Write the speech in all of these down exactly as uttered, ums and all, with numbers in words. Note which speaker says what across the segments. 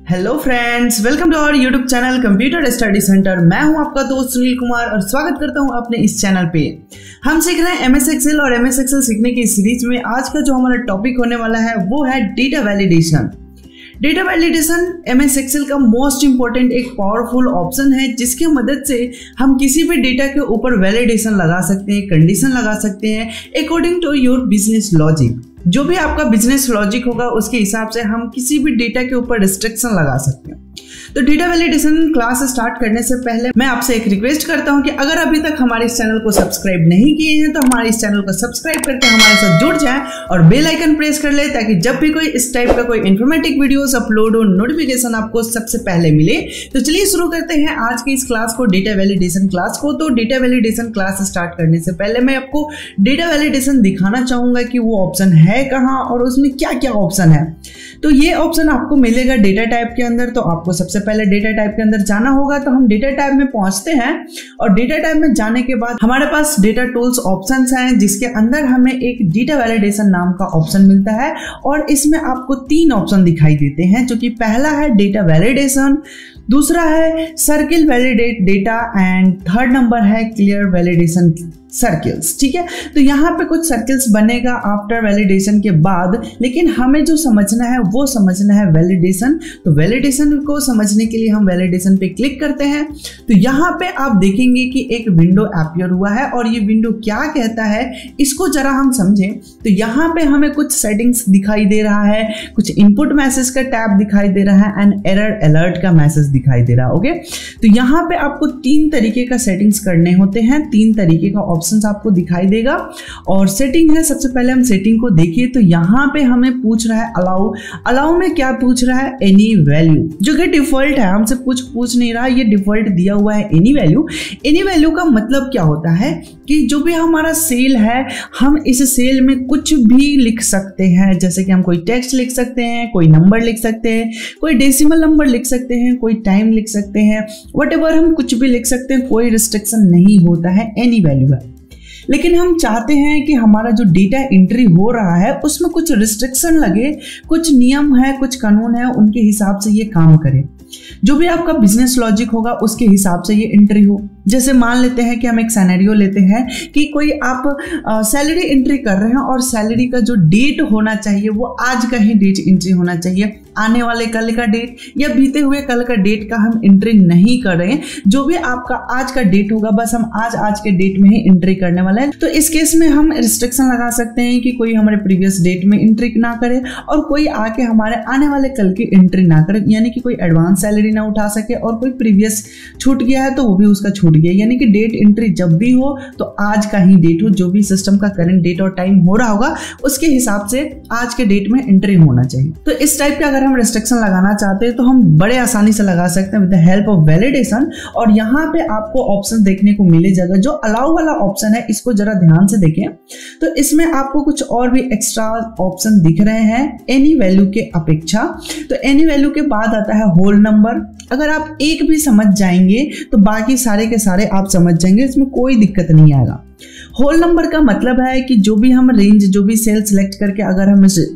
Speaker 1: Hello friends, welcome to our YouTube channel computer study centre. मैं हूं आपका दोस्त सुनील कुमार और स्वागत करता हूं अपने इस चैनल पे। हम सीख रहे हैं एमएस एक्सेल और एमएस एक्सेल सीखने की सीरीज में आज का जो हमारा टॉपिक होने वाला है वो है data validation. Data validation MS Excel का मोस्ट इंपॉर्टेंट एक पावरफुल ऑप्शन है जिसकी मदद से हम किसी भी डेटा के ऊपर वैलिडेशन लगा सकते हैं, कंडीशन लगा सकते हैं according to your business logic. जो भी आपका बिजनेस लॉजिक होगा उसके हिसाब से हम किसी भी डेटा के ऊपर रिस्ट्रिक्शन लगा सकते हैं। तो डेटा वैलिडेशन क्लास स्टार्ट करने से पहले मैं आपसे एक रिक्वेस्ट करता हूं कि अगर अभी तक हमारे इस चैनल को सब्सक्राइब नहीं किए हैं तो हमारे इस चैनल को सब्सक्राइब करके हमारे साथ जुड़ जाएं और बेल आइकन प्रेस कर ले ताकि जब भी कोई इस टाइप का कोई इन्फॉर्मेटिव वीडियोस अपलोड हो नोटिफिकेशन आपको सबसे पहले मिले। तो चलिए शुरू करते हैं आज की इस क्लास को, डेटा वैलिडेशन क्लास को। तो डेटा वैलिडेशन क्लास स्टार्ट करने से पहले मैं आपको डेटा वैलिडेशन दिखाना चाहूंगा कि वो ऑप्शन है कहाँ और उसमें क्या क्या ऑप्शन है। तो ये ऑप्शन आपको मिलेगा डेटा टाइप के अंदर। तो आपको सबसे पहले डेटा टाइप के अंदर जाना होगा। तो हम डेटा टाइप में पहुंचते हैं और डेटा टाइप में जाने के बाद हमारे पास डेटा टूल्स ऑप्शंस हैं जिसके अंदर हमें एक डेटा वैलिडेशन नाम का ऑप्शन मिलता है और इसमें आपको तीन ऑप्शन दिखाई देते हैं, जो कि पहला है डेटा वैलिडेशन, दूसरा है circle validate data and third number है क्लियर वैलिडेशन सर्किल्स। ठीक है, तो यहाँ पे कुछ सर्किल्स बनेगा आफ्टर वैलिडेशन के बाद, लेकिन हमें जो समझना है वो समझना है वैलिडेशन। तो वैलिडेशन को समझने के लिए हम वैलिडेशन पे क्लिक करते हैं। तो यहाँ पे आप देखेंगे कि एक विंडो अपीयर हुआ है और ये विंडो क्या कहता है इसको जरा हम समझें। तो यहाँ पे हमें कुछ सेटिंग्स दिखाई दे रहा है, कुछ इनपुट मैसेज का टैब दिखाई दे रहा है एंड एरर अलर्ट का मैसेज दिखाई दे रहा है। ओके, तो यहाँ पे आपको तीन तरीके का सेटिंग्स करने होते हैं, तीन तरीके का ऑप्शंस आपको दिखाई देगा। और सेटिंग है, सबसे पहले हम सेटिंग को देखिए तो यहाँ पे हमें पूछ रहा है अलाउ। अलाउ में क्या पूछ रहा है? एनी वैल्यू, जो कि डिफॉल्ट है, हमसे कुछ पूछ नहीं रहा, ये डिफॉल्ट दिया हुआ है एनी वैल्यू। एनी वैल्यू का मतलब क्या होता है कि जो भी हमारा सेल है हम इस सेल में कुछ भी लिख सकते हैं। जैसे कि हम कोई टेक्स्ट लिख सकते हैं, कोई नंबर लिख सकते हैं, कोई डेसिमल नंबर लिख सकते हैं, कोई टाइम लिख सकते हैं, व्हाटएवर हम कुछ भी लिख सकते हैं, कोई रिस्ट्रिक्शन नहीं होता है, एनी वैल्यू है। लेकिन हम चाहते हैं कि हमारा जो डेटा एंट्री हो रहा है उसमें कुछ रिस्ट्रिक्शन लगे, कुछ नियम है, कुछ कानून है, उनके हिसाब से ये काम करे। जो भी आपका बिजनेस लॉजिक होगा उसके हिसाब से ये एंट्री हो। जैसे मान लेते हैं कि हम एक सिनेरियो लेते हैं कि कोई आप सैलरी एंट्री कर रहे हैं और सैलरी का जो डेट होना चाहिए वो आज का ही डेट एंट्री होना चाहिए, आने वाले कल का डेट या बीते हुए कल का डेट का हम एंट्री नहीं कर रहे हैं। जो भी आपका आज का डेट होगा बस हम आज आज के डेट में ही एंट्री करने वाले हैं। तो इस केस में हम रिस्ट्रिक्शन लगा सकते हैं कि कोई हमारे प्रीवियस डेट में एंट्री ना करे और कोई आके हमारे आने वाले कल की एंट्री ना करे, यानी कि कोई एडवांस सैलरी ना उठा सके और कोई प्रीवियस छूट गया है तो वो भी उसका छूट गया। यानी कि डेट एंट्री जब भी हो तो आज का ही डेट हो, जो भी सिस्टम का करंट डेट और टाइम हो रहा होगा उसके हिसाब से आज के डेट में एंट्री होना चाहिए। तो इस टाइप का अगर हम रिस्ट्रिक्शन लगाना चाहते हैं तो हम बड़े आसानी से लगा सकते हैं with the help of validation. और यहाँ पे आपको ऑप्शन देखने को मिले जाएगा, जो अलाउ वाला ऑप्शन है इसको जरा ध्यान से देखें। तो इसमें आपको कुछ और भी एक्स्ट्रा ऑप्शन दिख रहे हैं एनी वैल्यू के अपेक्षा। तो एनी वैल्यू के बाद आता है होल नंबर। अगर आप एक भी समझ जाएंगे तो बाकी सारे के सारे आप समझ जाएंगे, इसमें कोई दिक्कत नहीं आएगा। होल नंबर का मतलब है कि जो भी हम रेंज, जो भी सेल सिलेक्ट करके अगर हम इस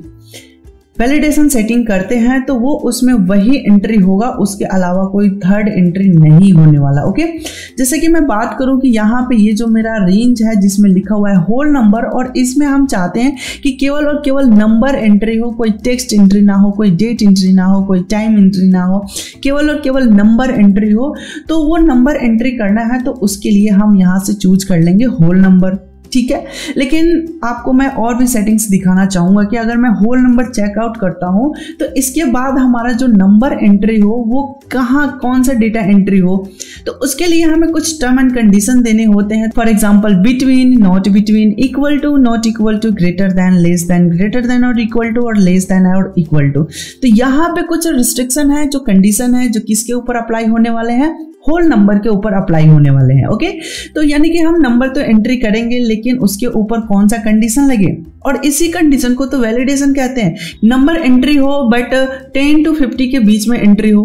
Speaker 1: वैलिडेशन सेटिंग करते हैं तो वो उसमें वही एंट्री होगा, उसके अलावा कोई थर्ड एंट्री नहीं होने वाला। ओके, जैसे कि मैं बात करूं कि यहाँ पे ये जो मेरा रेंज है जिसमें लिखा हुआ है होल नंबर और इसमें हम चाहते हैं कि केवल और केवल नंबर एंट्री हो, कोई टेक्स्ट एंट्री ना हो, कोई डेट एंट्री ना हो, कोई टाइम एंट्री ना हो, केवल और केवल नंबर एंट्री हो। तो वो नंबर एंट्री करना है तो उसके लिए हम यहाँ से चूज कर लेंगे होल नंबर। ठीक है, लेकिन आपको मैं और भी सेटिंग्स दिखाना चाहूंगा कि अगर मैं होल नंबर चेकआउट करता हूं तो इसके बाद हमारा जो नंबर एंट्री हो वो कहाँ, कौन सा डेटा एंट्री हो, तो उसके लिए हमें कुछ टर्म एंड कंडीशन देने होते हैं। For example between, not between, equal to, not equal to, greater than, less than, greater than और इक्वल टू और लेस देन और इक्वल टू। तो यहाँ पे कुछ रिस्ट्रिक्शन है, जो कंडीशन है, जो किसके ऊपर अप्लाई होने वाले हैं? होल नंबर के ऊपर अप्लाई होने वाले हैं। ओके, तो यानी कि हम नंबर तो एंट्री करेंगे लेकिन उसके ऊपर कौन सा कंडीशन लगे, और इसी कंडीशन को तो वैलिडेशन कहते हैं। नंबर एंट्री हो बट टेन टू फिफ्टी के बीच में एंट्री हो,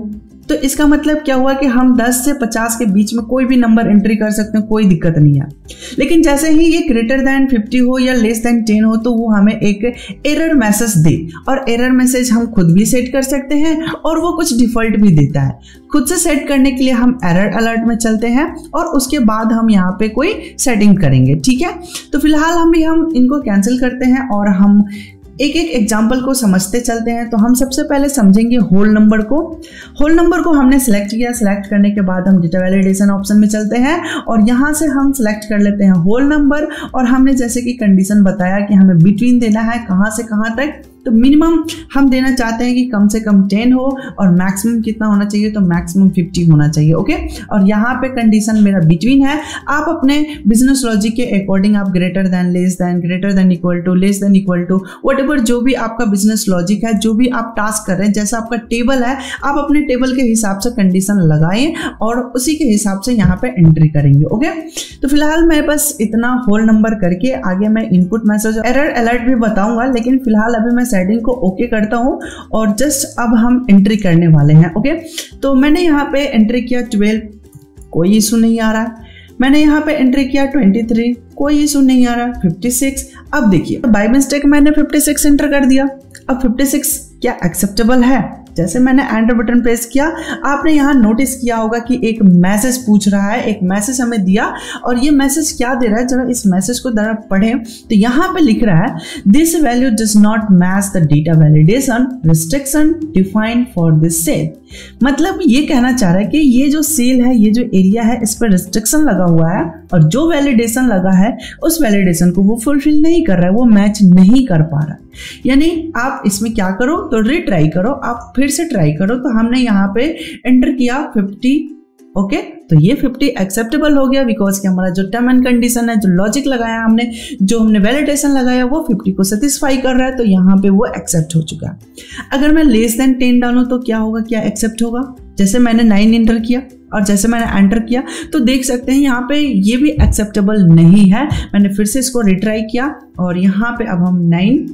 Speaker 1: तो इसका मतलब क्या हुआ कि हम दस से पचास के बीच में कोई भी नंबर एंट्री कर सकते हैं, कोई दिक्कत नहीं है। लेकिन जैसे ही ये ग्रेटर देन फिफ्टी हो या लेस देन टेन हो तो वो हमें एक एरर मैसेज दे, और एरर मैसेज हम खुद भी सेट कर सकते हैं और वो कुछ डिफॉल्ट भी देता है। खुद से सेट करने के लिए हम एरर अलर्ट में चलते हैं और उसके बाद हम यहाँ पे कोई सेटिंग करेंगे, ठीक है। तो फिलहाल हम भी हम इनको कैंसिल करते हैं और हम एक एक एग्जाम्पल को समझते चलते हैं। तो हम सबसे पहले समझेंगे होल नंबर को। होल नंबर को हमने सेलेक्ट किया, सेलेक्ट करने के बाद हम डेटा वैलिडेशन ऑप्शन में चलते हैं और यहाँ से हम सेलेक्ट कर लेते हैं होल नंबर। और हमने जैसे कि कंडीशन बताया कि हमें बिटवीन देना है, कहाँ से कहाँ तक, तो मिनिमम हम देना चाहते हैं कि कम से कम टेन हो और मैक्सिमम कितना होना चाहिए, तो मैक्सिमम फिफ्टी होना चाहिए, ओके। और यहाँ पे कंडीशन मेरा बिटवीन है। आप अपने बिजनेस लॉजिक के अकॉर्डिंग आप greater than, less than, greater than equal to, less than equal to, whatever जो भी आपका बिजनेस लॉजिक है, जो भी आप टास्क कर रहे हैं, जैसा आपका टेबल है, आप अपने टेबल के हिसाब से कंडीशन लगाएं और उसी के हिसाब से यहाँ पे एंट्री करेंगे, ओके। तो फिलहाल मैं बस इतना होल नंबर करके आगे मैं इनपुट मैसेज, एरर अलर्ट भी बताऊंगा, लेकिन फिलहाल अभी मैं सेटिंग को ओके करता हूं और जस्ट अब हम एंट्री करने वाले हैं, ओके। तो मैंने यहाँ पे एंट्री किया ट्वेल्व, कोई इशू नहीं आ रहा है। मैंने यहाँ पे एंट्री किया ट्वेंटी थ्री, कोई इशू नहीं आ रहा। फिफ्टी सिक्स, अब देखिए बाय मिस्टेक मैंने फिफ्टी सिक्स एंटर कर दिया। अब फिफ्टी सिक्स क्या एक्सेप्टेबल है? जैसे मैंने एंटर बटन प्रेस किया, आपने यहाँ नोटिस किया होगा कि एक मैसेज पूछ रहा है, एक मैसेज हमें दिया और ये मैसेज क्या दे रहा है, जरा इस मैसेज को जरा पढ़ें। तो यहाँ पे लिख रहा है this value does not match the data validation restriction defined for this cell. मतलब ये कहना चाह रहा है कि ये जो सेल है, ये जो एरिया है, इस पर रिस्ट्रिक्शन लगा हुआ है और जो वैलिडेशन लगा है उस वैलिडेशन को वो फुलफिल नहीं कर रहा है, वो मैच नहीं कर पा रहा है। यानी आप इसमें क्या करो, तो रीट्राई करो, आप फिर से ट्राई करो। तो हमने यहाँ पे एंटर किया फिफ्टी, ओके। तो ये फिफ्टी एक्सेप्टेबल हो गया बिकॉज कि हमारा जो टर्म एंड कंडीशन है, जो लॉजिक लगाया हमने, जो हमने वैलिडेशन लगाया, वो फिफ्टी को सेटिस्फाई कर रहा है, तो यहाँ पे वो एक्सेप्ट हो चुका है। अगर मैं लेस देन टेन डालूं तो क्या होगा, क्या एक्सेप्ट होगा? जैसे मैंने नाइन एंटर किया और जैसे मैंने एंटर किया तो देख सकते हैं यहाँ पे ये भी एक्सेप्टेबल नहीं है। मैंने फिर से इसको रिट्राई किया और यहाँ पे अब हम नाइन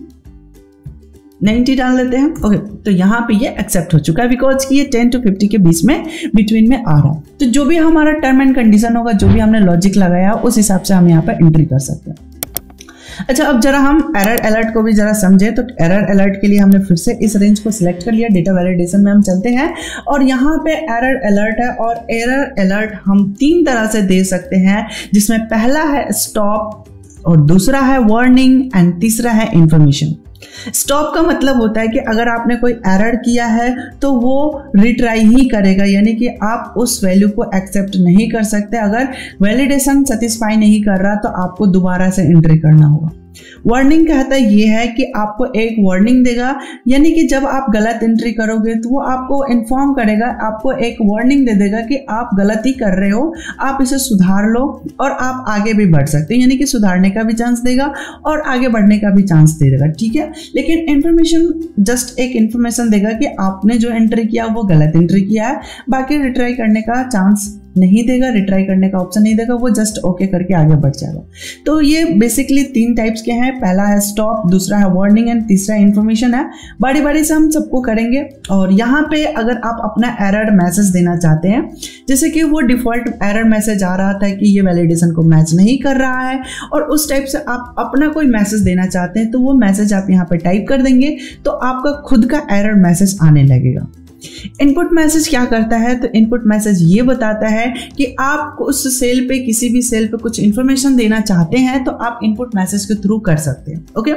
Speaker 1: नाइंटी डाल लेते हैं, ओके। तो यहाँ पे ये एक्सेप्ट हो चुका है बिकॉज कि ये टेन टू फिफ्टी के बीच में बिटवीन में आ रहा है। तो जो भी हमारा टर्म एंड कंडीशन होगा, जो भी हमने लॉजिक लगाया, उस हिसाब से हम यहाँ पे एंट्री कर सकते हैं। अच्छा, अब जरा हम एरर अलर्ट को भी जरा समझे। तो एरर अलर्ट के लिए हमने फिर से इस रेंज को सिलेक्ट कर लिया, डेटा वैलिडेशन में हम चलते हैं और यहाँ पे एरर अलर्ट है। और एरर अलर्ट हम तीन तरह से दे सकते हैं, जिसमें पहला है स्टॉप और दूसरा है वार्निंग एंड तीसरा है इंफॉर्मेशन। स्टॉप का मतलब होता है कि अगर आपने कोई एरर किया है तो वो रिट्राई ही करेगा, यानी कि आप उस वैल्यू को एक्सेप्ट नहीं कर सकते। अगर वैलिडेशन सेटिस्फाई नहीं कर रहा तो आपको दोबारा से एंट्री करना होगा। वार्निंग कहता है ये है कि आपको एक वार्निंग देगा, यानी कि जब आप गलत एंट्री करोगे तो वो आपको इन्फॉर्म करेगा, आपको एक वार्निंग दे देगा कि आप गलती कर रहे हो, आप इसे सुधार लो और आप आगे भी बढ़ सकते हैं, यानी कि सुधारने का भी चांस देगा और आगे बढ़ने का भी चांस दे देगा, ठीक है। लेकिन इन्फॉर्मेशन जस्ट एक इन्फॉर्मेशन देगा कि आपने जो एंट्री किया वो गलत एंट्री किया है, बाकी रिट्राई करने का चांस नहीं देगा, रिट्राई करने का ऑप्शन नहीं देगा, वो जस्ट ओके करके आगे बढ़ जाएगा। तो ये बेसिकली तीन टाइप्स के हैं, पहला है स्टॉप, दूसरा है वार्निंग एंड तीसरा इन्फॉर्मेशन है। बारी बारी से हम सबको करेंगे। और यहाँ पे अगर आप अपना एरर मैसेज देना चाहते हैं, जैसे कि वो डिफॉल्ट एरर मैसेज आ रहा था कि ये वैलिडेशन को मैच नहीं कर रहा है, और उस टाइप से आप अपना कोई मैसेज देना चाहते हैं, तो वो मैसेज आप यहाँ पे टाइप कर देंगे तो आपका खुद का एरर मैसेज आने लगेगा। इनपुट मैसेज क्या करता है, तो इनपुट मैसेज ये बताता है कि आप उस सेल पे, किसी भी सेल पे कुछ इंफॉर्मेशन देना चाहते हैं तो आप इनपुट मैसेज के थ्रू कर सकते हैं, ओके।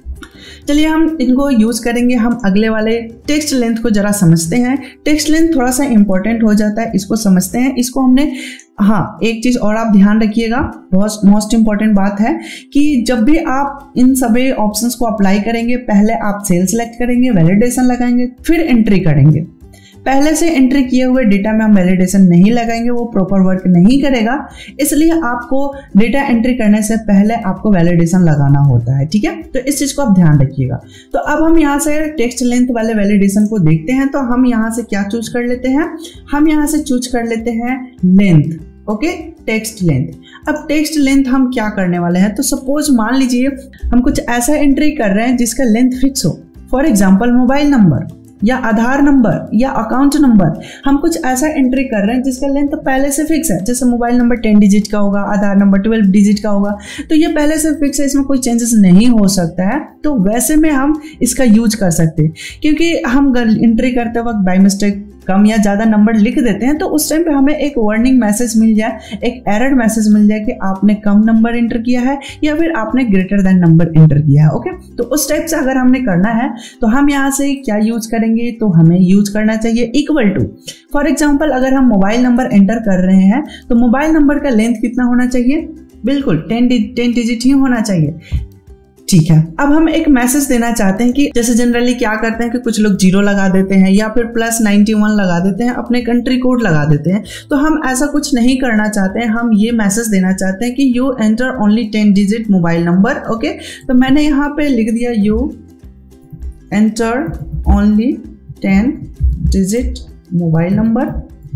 Speaker 1: चलिए हम इनको यूज करेंगे। हम अगले वाले टेक्स्ट लेंथ को जरा समझते हैं। टेक्स्ट लेंथ थोड़ा सा इंपॉर्टेंट हो जाता है, इसको समझते हैं। इसको हमने, हाँ एक चीज और आप ध्यान रखिएगा, बहुत मोस्ट इंपॉर्टेंट बात है कि जब भी आप इन सभी ऑप्शंस को अप्लाई करेंगे, पहले आप सेल सेलेक्ट करेंगे, वैलिडेशन लगाएंगे, फिर एंट्री करेंगे। पहले से एंट्री किए हुए डेटा में हम वैलिडेशन नहीं लगाएंगे, वो प्रॉपर वर्क नहीं करेगा, इसलिए आपको डेटा एंट्री करने से पहले आपको वैलिडेशन लगाना होता है, ठीक है। तो इस चीज को आप ध्यान रखिएगा। तो अब हम यहाँ से टेक्स्ट लेंथ वाले वैलिडेशन को देखते हैं। तो हम यहाँ से क्या चूज कर लेते हैं, हम यहाँ से चूज कर लेते हैं लेंथ, ओके, टेक्स्ट लेंथ। अब टेक्स्ट लेंथ हम क्या करने वाले हैं, तो सपोज मान लीजिए हम कुछ ऐसा एंट्री कर रहे हैं जिसका लेंथ फिक्स हो, फॉर एग्जाम्पल मोबाइल नंबर, या आधार नंबर या अकाउंट नंबर, हम कुछ ऐसा एंट्री कर रहे हैं जिसका लेंथ पहले से फिक्स है, जैसे मोबाइल नंबर टेन डिजिट का होगा, आधार नंबर ट्वेल्व डिजिट का होगा, तो ये पहले से फिक्स है, इसमें कोई चेंजेस नहीं हो सकता है। तो वैसे में हम इसका यूज कर सकते हैं, क्योंकि हम एंट्री करते वक्त बाय मिस्टेक कम या ज़्यादा नंबर लिख देते हैं तो उस टाइम पे हमें एक वार्निंग मैसेज मिल जाए, एक एरर मैसेज मिल जाए कि आपने कम नंबर एंटर किया है या फिर आपने ग्रेटर देन नंबर एंटर किया है। ओके, तो उस टाइप से अगर हमने करना है तो हम यहाँ से क्या यूज करेंगे, तो हमें यूज करना चाहिए इक्वल टू। फॉर एग्जाम्पल अगर हम मोबाइल नंबर एंटर कर रहे हैं तो मोबाइल नंबर का लेंथ कितना होना चाहिए, बिल्कुल टेन टेन डिजिट ही होना चाहिए। ठीक है, अब हम एक मैसेज देना चाहते हैं कि जैसे जनरली क्या करते हैं कि कुछ लोग जीरो लगा देते हैं या फिर प्लस नाइन्टी वन लगा देते हैं, अपने कंट्री कोड लगा देते हैं, तो हम ऐसा कुछ नहीं करना चाहते हैं। हम ये मैसेज देना चाहते हैं कि you enter only ten digit mobile number. Okay, तो मैंने यहाँ पे लिख दिया you enter only ten digit mobile number.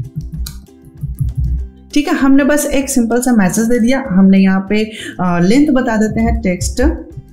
Speaker 1: ठीक है, हमने बस एक सिंपल सा मैसेज दे दिया। हमने यहाँ पे लेंथ बता देते हैं टेक्स्ट,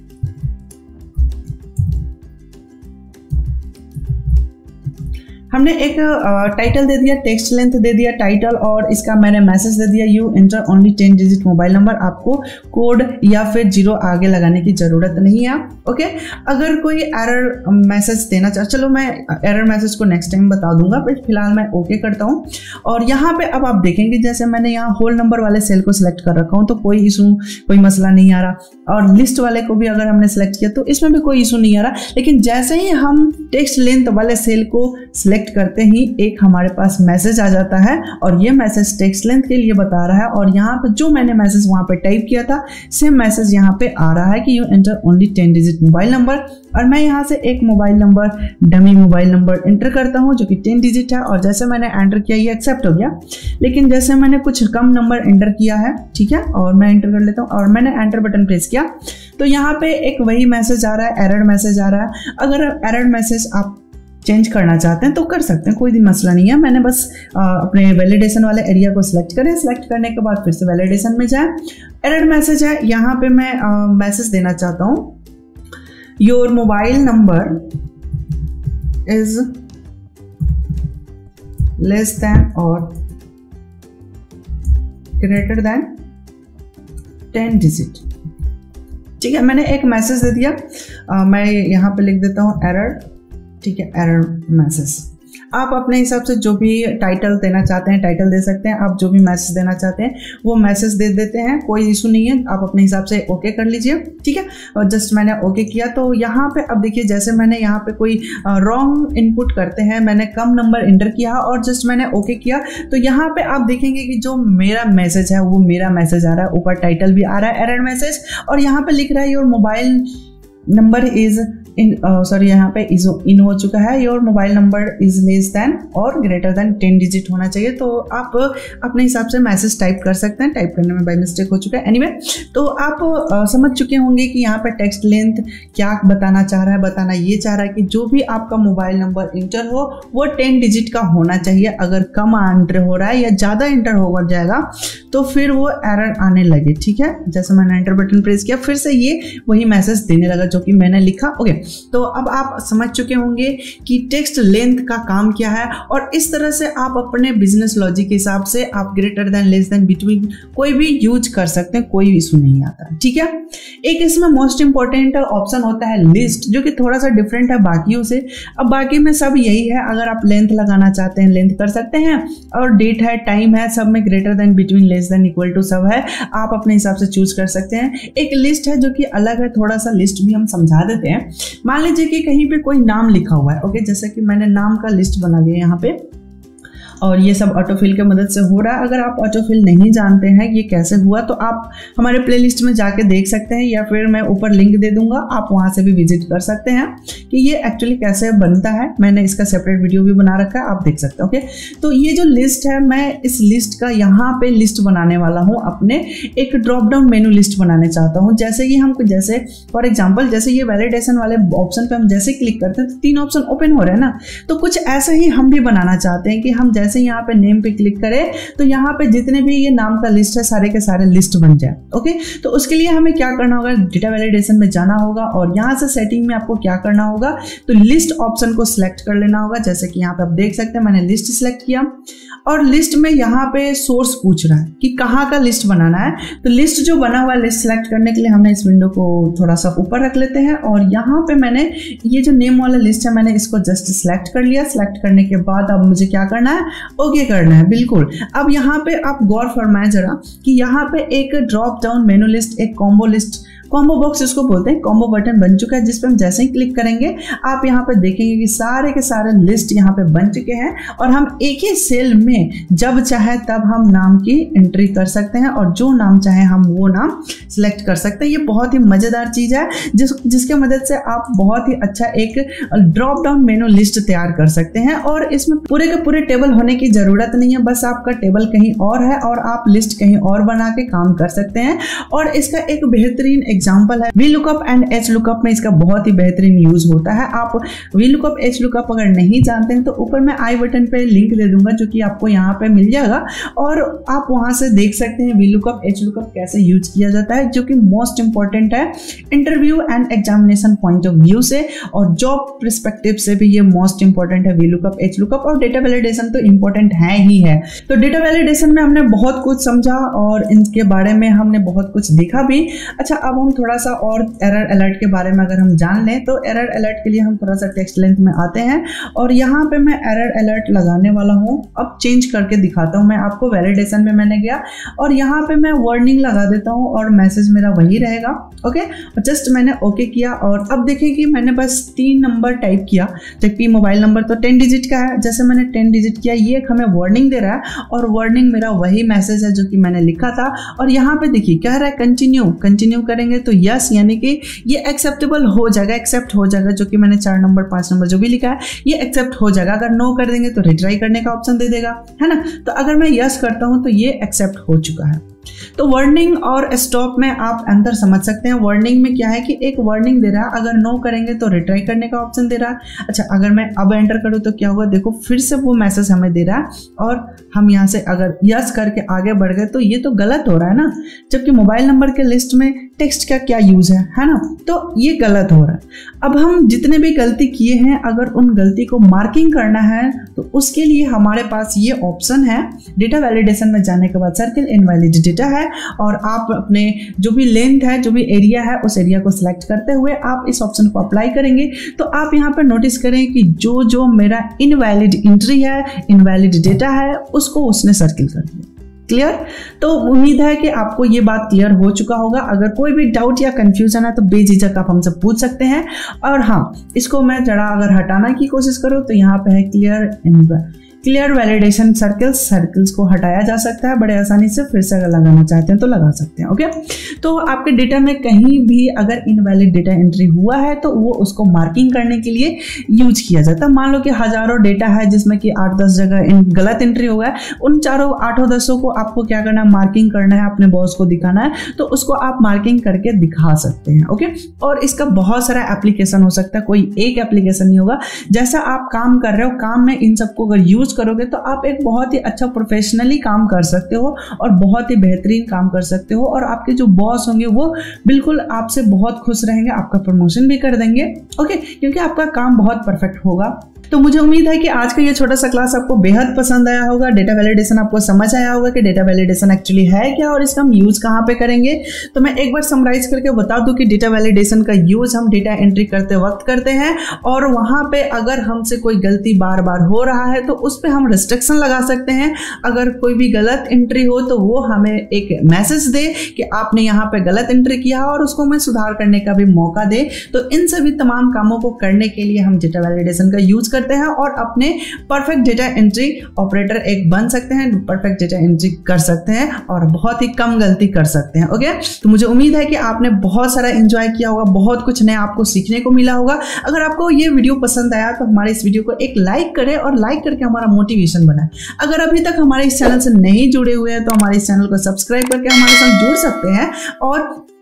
Speaker 1: हमने एक टाइटल दे दिया, टेक्स्ट लेंथ दे दिया टाइटल, और इसका मैंने मैसेज दे दिया you enter only ten digit mobile number. आपको कोड या फिर जीरो आगे लगाने की जरूरत नहीं है। ओके, अगर कोई एरर मैसेज देना चाहे, चलो मैं एरर मैसेज को नेक्स्ट टाइम बता दूंगा, बट फिलहाल मैं ओके करता हूँ। और यहाँ पे अब आप देखेंगे जैसे मैंने यहाँ होल नंबर वाले सेल को सिलेक्ट कर रखा हूँ तो कोई इशू, कोई मसला नहीं आ रहा। और लिस्ट वाले को भी अगर हमने सेलेक्ट किया तो इसमें भी कोई इशू नहीं आ रहा। लेकिन जैसे ही हम टेक्स्ट लेंथ वाले सेल को सिलेक्ट करते ही एक हमारे पास मैसेज आ जाता है और ये मैसेज टेक्स्ट लेंथ के लिए बता रहा है, और यहाँ पे जो मैंने मैसेज वहां पे टाइप किया था सेम मैसेज यहाँ पे आ रहा है कि you enter only ten digit mobile number. और मैं यहाँ से एक mobile number, dummy mobile number enter करता हूँ जो कि टेन डिजिट है, और जैसे मैंने एंटर किया ये एक्सेप्ट हो गया। लेकिन जैसे मैंने कुछ कम नंबर एंटर किया है, ठीक है, और मैं एंटर कर लेता हूँ और मैंने एंटर बटन प्रेस किया तो यहाँ पे एक वही मैसेज आ रहा है, एरर मैसेज आ रहा है। अगर एरर मैसेज आप चेंज करना चाहते हैं तो कर सकते हैं, कोई भी मसला नहीं है। मैंने बस आ, अपने वैलिडेशन वाले एरिया को सिलेक्ट करें, सिलेक्ट करने के बाद फिर से वैलिडेशन में जाएं। एरर मैसेज है, यहाँ पे मैं मैसेज देना चाहता हूँ your mobile number is less than और ग्रेटर देन टेन डिजिट। ठीक है, मैंने एक मैसेज दे दिया। आ, मैं यहाँ पे लिख देता हूँ एरर। ठीक है, एरर मैसेज। आप अपने हिसाब से जो भी टाइटल देना चाहते हैं टाइटल दे सकते हैं, आप जो भी मैसेज देना चाहते हैं वो मैसेज दे देते हैं, कोई इशू नहीं है। आप अपने हिसाब से ओके कर लीजिए। ठीक है, और जस्ट मैंने ओके किया तो यहाँ पे अब देखिए जैसे मैंने यहाँ पे कोई रॉन्ग इनपुट करते हैं, मैंने कम नंबर एंटर किया और जस्ट मैंने ओके किया तो यहाँ पे आप देखेंगे कि जो मेरा मैसेज है वो मेरा मैसेज आ रहा है, ऊपर टाइटल भी आ रहा है एरर मैसेज, और यहाँ पे लिख रहा है your mobile number is in sorry यहाँ पे इज इन हो चुका है, your mobile number is less than और ग्रेटर देन टेन डिजिट होना चाहिए। तो आप अपने हिसाब से मैसेज टाइप कर सकते हैं, टाइप करने में बाय मिस्टेक हो चुका है। एनीवे anyway, तो आप आ, समझ चुके होंगे कि यहाँ पे टेक्स्ट लेंथ क्या बताना चाह रहा है। बताना ये चाह रहा है कि जो भी आपका मोबाइल नंबर इंटर हो वो टेन डिजिट का होना चाहिए। अगर कम एंटर हो रहा है या ज़्यादा इंटर हो जाएगा तो फिर वो एरर आने लगे। ठीक है, जैसे मैंने एंटर बटन प्रेस किया फिर से ये वही मैसेज देने लगा जो कि मैंने लिखा। ओके, तो अब आप समझ चुके होंगे कि टेक्स्ट लेंथ का काम क्या है, और इस तरह से आप अपने बिजनेस लॉजिक के हिसाब से आप greater than, less than, between कोई भी यूज कर सकते हैं, कोई इशू नहीं आता। ठीक है, एक इसमें मोस्ट इंपॉर्टेंट ऑप्शन होता है लिस्ट, जो कि थोड़ा सा डिफरेंट है बाकियों से। अब बाकी में सब यही है, अगर आप लेंथ लगाना चाहते हैं लेंथ कर सकते हैं, और डेट है, टाइम है, सब में greater than, between, less than, equal to सब है, आप अपने हिसाब से चूज कर सकते हैं। एक लिस्ट है जो कि अलग है, थोड़ा सा लिस्ट भी हम समझा देते हैं। मान लीजिए कि कहीं पे कोई नाम लिखा हुआ है, ओके, जैसे कि मैंने नाम का लिस्ट बना दिया यहाँ पे, और ये सब ऑटोफिल के मदद से हो रहा है। अगर आप ऑटोफिल नहीं जानते हैं ये कैसे हुआ तो आप हमारे प्लेलिस्ट में जाके देख सकते हैं, या फिर मैं ऊपर लिंक दे दूंगा, आप वहां से भी विजिट कर सकते हैं कि ये एक्चुअली कैसे बनता है। मैंने इसका सेपरेट वीडियो भी बना रखा है, आप देख सकते हैं। ओके, तो ये जो लिस्ट है, मैं इस लिस्ट का यहाँ पे लिस्ट बनाने वाला हूँ, अपने एक ड्रॉप डाउन मेनू लिस्ट बनाने चाहता हूँ। जैसे कि हम जैसे फॉर एग्जाम्पल जैसे ये वैलिडेशन वाले ऑप्शन पे हम जैसे क्लिक करते हैं तो तीन ऑप्शन ओपन हो रहे हैं ना, तो कुछ ऐसा ही हम भी बनाना चाहते हैं कि हम जैसे जैसे यहाँ पे नेम पे क्लिक करें तो यहाँ पे जितने भी ये नाम का लिस्ट है सारे के सारे लिस्ट बन जाए। ओके, तो उसके लिए हमें क्या करना होगा, डेटा वैलिडेशन में जाना होगा और यहाँ से सेटिंग में आपको क्या करना होगा, तो लिस्ट ऑप्शन को सिलेक्ट कर लेना होगा। जैसे कि यहाँ पे आप देख सकते हैं मैंने लिस्ट सिलेक्ट किया और लिस्ट में यहाँ पे सोर्स पूछ रहा है कि कहाँ का लिस्ट बनाना है। तो लिस्ट जो बना हुआ है लिस्ट सेलेक्ट करने के लिए हमने इस विंडो को थोड़ा सा ऊपर रख लेते हैं और यहाँ पे मैंने ये जो नेम वाला लिस्ट है मैंने इसको जस्ट सिलेक्ट कर लिया। सिलेक्ट करने के बाद अब मुझे क्या करना है, ओके करना है। बिल्कुल, अब यहाँ पे आप गौर फरमाएं जरा कि यहाँ पे एक ड्रॉप डाउन मेनू लिस्ट, एक कॉम्बो लिस्ट, कॉम्बो बॉक्स इसको बोलते हैं, कॉम्बो बटन बन चुका है जिस पे हम जैसे ही क्लिक करेंगे आप यहाँ पे देखेंगे कि सारे के सारे लिस्ट यहाँ पे बन चुके हैं और हम एक ही सेल में जब चाहे तब हम नाम की एंट्री कर सकते हैं और जो नाम चाहे हम वो नाम सिलेक्ट कर सकते हैं। ये बहुत ही मज़ेदार चीज़ है जिस जिसके मदद से आप बहुत ही अच्छा एक ड्रॉप डाउन मेनू लिस्ट तैयार कर सकते हैं और इसमें पूरे के पूरे टेबल होने की ज़रूरत नहीं है, बस आपका टेबल कहीं और है और आप लिस्ट कहीं और बना के काम कर सकते हैं। और इसका एक बेहतरीन एग्जाम्पल है V lookup and H lookup में इसका बहुत ही बेहतरीन यूज होता है। आप वी लुकअप एच लुकअप अगर नहीं जानते हैं तो ऊपर मैं आई बटन पे लिंक दे दूंगा जो कि आपको यहाँ पे मिल जाएगा और आप वहां से देख सकते हैं वी लुकअप एच लुकअप कैसे यूज किया जाता है, जो कि मोस्ट इंपॉर्टेंट है interview and examination point of view से और जॉब पर्सपेक्टिव से भी ये मोस्ट इंपॉर्टेंट है वी लुकअप एच लुकअप। और डेटा वैलिडेशन तो इंपॉर्टेंट है ही है। तो डेटा वैलिडेशन में हमने बहुत कुछ समझा और इनके बारे में हमने बहुत कुछ देखा भी। अच्छा, अब हम थोड़ा सा और एरर अलर्ट के बारे में अगर हम जान लें तो एरर अलर्ट के लिए हम थोड़ा सा टेक्स्ट लेंथ में आते हैं और यहाँ पे मैं एरर अलर्ट लगाने वाला हूँ। अब चेंज करके दिखाता हूँ मैं आपको। वैलिडेशन में मैंने गया और यहाँ पे मैं वार्निंग लगा देता हूँ और मैसेज मेरा वही रहेगा। ओके, और जस्ट मैंने ओके किया और अब देखें कि मैंने बस तीन नंबर टाइप किया, जबकि मोबाइल नंबर तो टेन डिजिट का है। जैसे मैंने टेन डिजिट किया ये हमें वार्निंग दे रहा है और वार्निंग मेरा वही मैसेज है जो कि मैंने लिखा था। और यहाँ पे देखिए कह रहा है कंटिन्यू, कंटिन्यू करेंगे तो यस यानी कि ये एक्सेप्टेबल हो जाएगा, एक्सेप्ट हो जाएगा, जो कि मैंने चार नंबर पांच नंबर जो भी लिखा है ये एक्सेप्ट हो जाएगा। अगर नो कर देंगे तो रिट्राई करने का ऑप्शन दे देगा, है ना। तो अगर मैं यस करता हूं तो ये एक्सेप्ट हो चुका है। तो वार्निंग और स्टॉप में आप अंतर समझ सकते हैं। वार्निंग में क्या है कि एक वार्निंग दे रहा है, अगर नो करेंगे तो रिट्राई करने का ऑप्शन दे रहा है। अच्छा, अगर मैं अब एंटर करूं तो क्या होगा, देखो फिर से वो मैसेज हमें दे रहा है और हम यहाँ से अगर यस करके आगे बढ़ गए तो ये तो गलत हो रहा है ना, जबकि मोबाइल नंबर के लिस्ट में टेक्स्ट का क्या यूज है, है ना। तो ये गलत हो रहा है। अब हम जितने भी गलती किए हैं अगर उन गलती को मार्किंग करना है तो उसके लिए हमारे पास ये ऑप्शन है। डेटा वैलिडेशन में जाने के बाद सर्किल इनवैलिड डेटा है और आप अपने जो भी लेंथ है, जो भी एरिया है, उस एरिया को सिलेक्ट करते हुए आप इस ऑप्शन को अप्लाई करेंगे तो आप यहाँ पर नोटिस करें कि जो जो मेरा इनवैलिड एंट्री है, इनवैलिड डेटा है, उसको उसने सर्किल कर दिया। क्लियर? तो उम्मीद है कि आपको ये बात क्लियर हो चुका होगा। अगर कोई भी डाउट या कंफ्यूजन है तो बेझिझक आप हमसे पूछ सकते हैं। और हाँ, इसको मैं जरा अगर हटाना की कोशिश करूँ तो यहाँ पे है clear clear validation circles, circles को हटाया जा सकता है बड़े आसानी से। फिर से अगर लगाना चाहते हैं तो लगा सकते हैं। ओके, तो आपके डेटा में कहीं भी अगर इनवैलिड डेटा एंट्री हुआ है तो वो उसको मार्किंग करने के लिए यूज किया जाता है। मान लो कि हजारों डेटा है जिसमें कि आठ दस जगह गलत एंट्री हो गया, उन चारों आठों दसों को आपको क्या करना है, मार्किंग करना है, अपने बॉस को दिखाना है, तो उसको आप मार्किंग करके दिखा सकते हैं। ओके, और इसका बहुत सारा एप्लीकेशन हो सकता है, कोई एक एप्लीकेशन नहीं होगा। जैसा आप काम कर रहे हो, काम में इन सबको अगर यूज करोगे तो आप एक बहुत ही अच्छा प्रोफेशनली काम कर सकते हो और बहुत ही बेहतरीन काम कर सकते हो और आपके जो बॉस होंगे वो बिल्कुल आपसे बहुत खुश रहेंगे, आपका प्रमोशन भी कर देंगे। ओके, क्योंकि आपका काम बहुत परफेक्ट होगा। तो मुझे उम्मीद है कि आज का ये छोटा सा क्लास आपको बेहद पसंद आया होगा। डेटा वैलिडेशन आपको समझ आया होगा कि डेटा वैलिडेशन एक्चुअली है क्या और इसका हम यूज कहाँ पे करेंगे। तो मैं एक बार समराइज करके बता दूं कि डेटा वैलिडेशन का यूज हम डेटा एंट्री करते वक्त करते हैं और वहां पे अगर हमसे कोई गलती बार बार हो रहा है तो उस पर हम रिस्ट्रिक्शन लगा सकते हैं। अगर कोई भी गलत एंट्री हो तो वो हमें एक मैसेज दे कि आपने यहाँ पे गलत एंट्री किया और उसको हमें सुधार करने का भी मौका दे। तो इन सभी तमाम कामों को करने के लिए हम डेटा वैलिडेशन का यूज करते हैं और अपने परफेक्ट डेटा एंट्री ऑपरेटर एक बन सकते हैं, परफेक्ट डेटा एंट्री कर सकते हैं और बहुत ही कम गलती कर सकते हैं। ओके, तो मुझे उम्मीद है कि आपने बहुत सारा एंजॉय किया होगा, बहुत कुछ नया आपको सीखने को मिला होगा। अगर आपको ये वीडियो पसंद आया तो हमारे इस वीडियो को एक लाइक करें और लाइक करके हमारा मोटिवेशन बनाए। अगर अभी तक हमारे इस चैनल से नहीं जुड़े हुए हैं तो हमारे इस चैनल को सब्सक्राइब करके हमारे साथ जुड़ सकते हैं और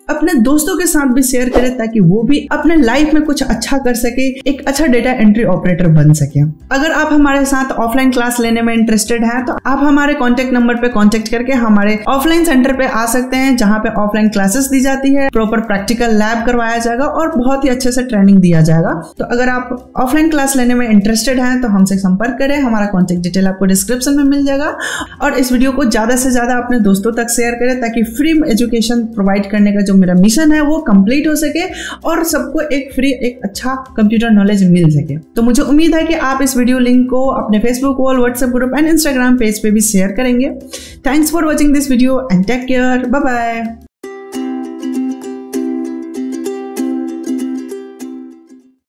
Speaker 1: अपने दोस्तों के साथ भी शेयर करें ताकि वो भी अपने लाइफ में कुछ अच्छा कर सके, एक अच्छा डेटा एंट्री ऑपरेटर बन सके। अगर आप हमारे साथ ऑफलाइन क्लास लेने में इंटरेस्टेड हैं तो आप हमारे कॉन्टेक्ट नंबर पे कॉन्टेक्ट करके हमारे ऑफलाइन सेंटर पे आ सकते हैं, जहाँ पे ऑफलाइन क्लासेस दी जाती है, प्रॉपर प्रैक्टिकल लैब करवाया जाएगा और बहुत ही अच्छे से ट्रेनिंग दिया जाएगा। तो अगर आप ऑफलाइन क्लास लेने में इंटरेस्टेड हैं तो हमसे संपर्क करें, हमारा कॉन्टेक्ट डिटेल आपको डिस्क्रिप्शन में मिल जाएगा। और इस वीडियो को ज्यादा से ज्यादा अपने दोस्तों तक शेयर करें ताकि फ्री एजुकेशन प्रोवाइड करने का जो मेरा मिशन है वो कंप्लीट हो सके और सबको एक फ्री एक अच्छा कंप्यूटर नॉलेज मिल सके। तो मुझे उम्मीद है कि आप इस वीडियो लिंक को अपने Facebook wall, WhatsApp group and Instagram page पे भी शेयर करेंगे। Thanks for watching this video and take care, bye bye.